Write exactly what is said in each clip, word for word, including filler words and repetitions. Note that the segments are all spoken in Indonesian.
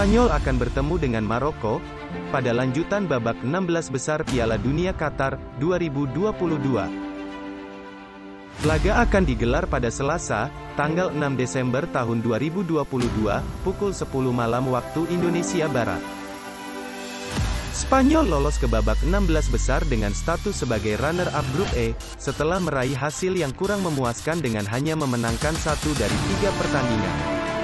Spanyol akan bertemu dengan Maroko pada lanjutan babak enam belas besar Piala Dunia Qatar dua ribu dua puluh dua. Laga akan digelar pada Selasa, tanggal enam Desember tahun dua ribu dua puluh dua, pukul sepuluh malam waktu Indonesia Barat. Spanyol lolos ke babak enam belas besar dengan status sebagai runner-up grup E, setelah meraih hasil yang kurang memuaskan dengan hanya memenangkan satu dari tiga pertandingan.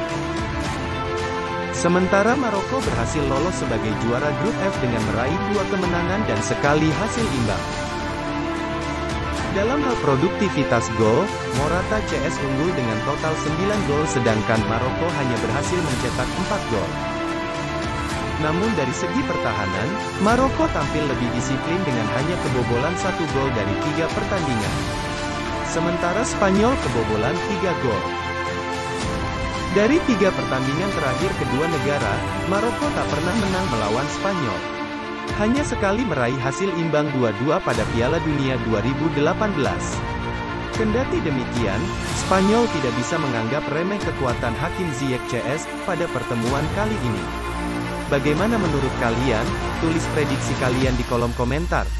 Sementara Maroko berhasil lolos sebagai juara grup F dengan meraih dua kemenangan dan sekali hasil imbang. Dalam hal produktivitas gol, Morata C S unggul dengan total sembilan gol sedangkan Maroko hanya berhasil mencetak empat gol. Namun dari segi pertahanan, Maroko tampil lebih disiplin dengan hanya kebobolan satu gol dari tiga pertandingan. Sementara Spanyol kebobolan tiga gol. Dari tiga pertandingan terakhir kedua negara, Maroko tak pernah menang melawan Spanyol. Hanya sekali meraih hasil imbang dua dua pada Piala Dunia dua ribu delapan belas. Kendati demikian, Spanyol tidak bisa menganggap remeh kekuatan Hakim Ziyech C S pada pertemuan kali ini. Bagaimana menurut kalian? Tulis prediksi kalian di kolom komentar.